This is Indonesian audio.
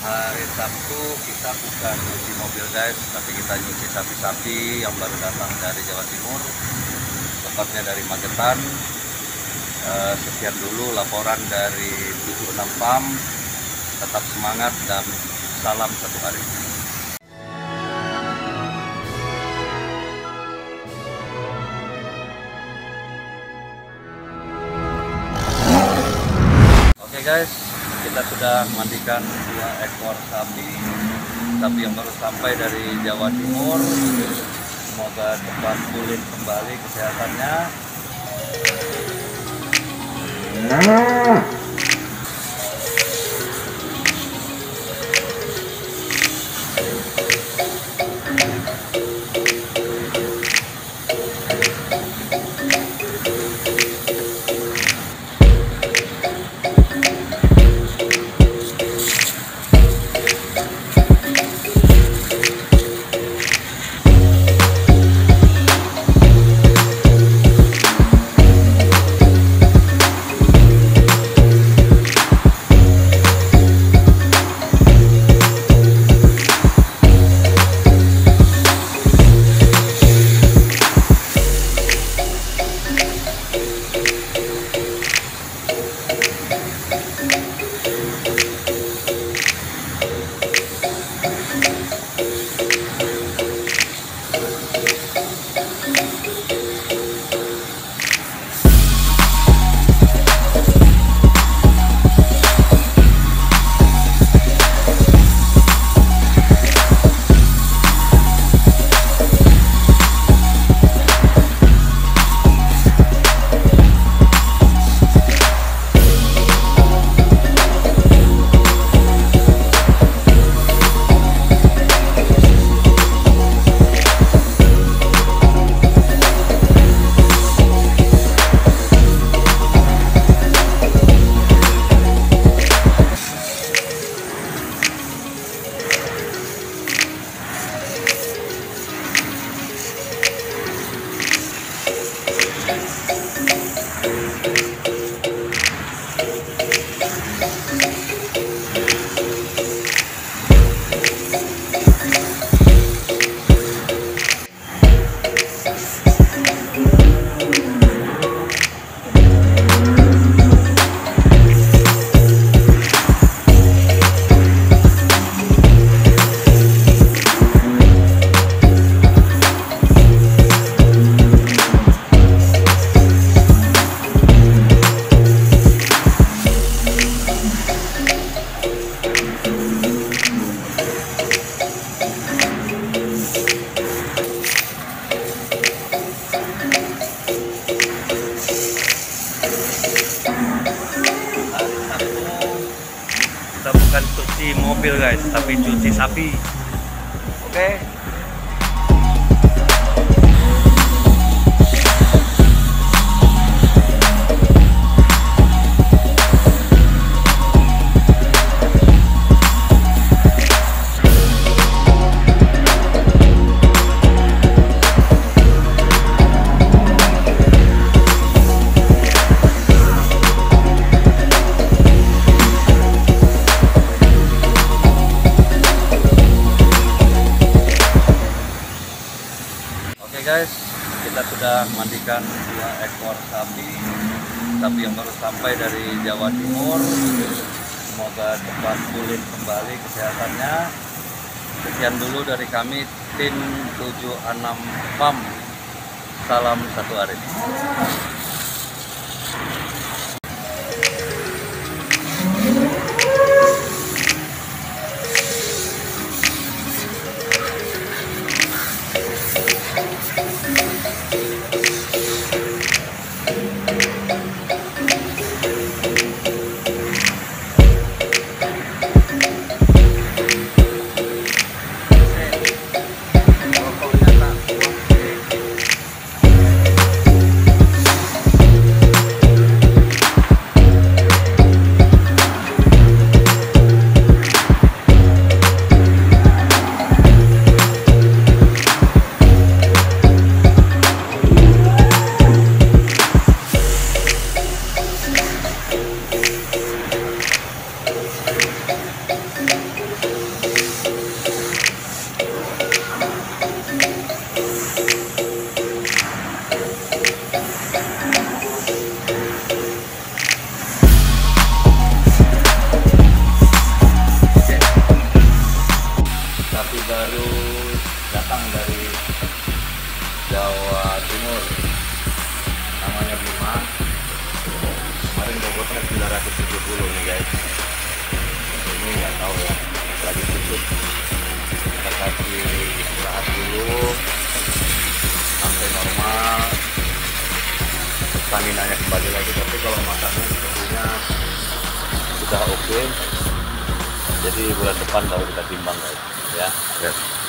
hari Sabtu kita bukan nyuci mobil guys, tapi kita nyuci sapi-sapi yang baru datang dari Jawa Timur, tepatnya dari Magetan. Sekian dulu laporan dari 76 Farm. Tetap semangat dan salam satu hari. Oke guys, kita sudah mandikan 2 ekor sapi yang baru sampai dari Jawa Timur. Semoga cepat pulih kembali kesehatannya. Kita bukan cuci mobil guys, tapi cuci sapi. Oke. Guys, kita sudah mandikan 2 ekor sapi yang baru sampai dari Jawa Timur. Semoga cepat pulih kembali kesehatannya. Sekian dulu dari kami tim 76 Farm. Salam satu hari. stamina-nya kembali lagi. Tapi kalau makannya sepertinya sudah oke. Jadi bulan depan baru kita timbang guys ya.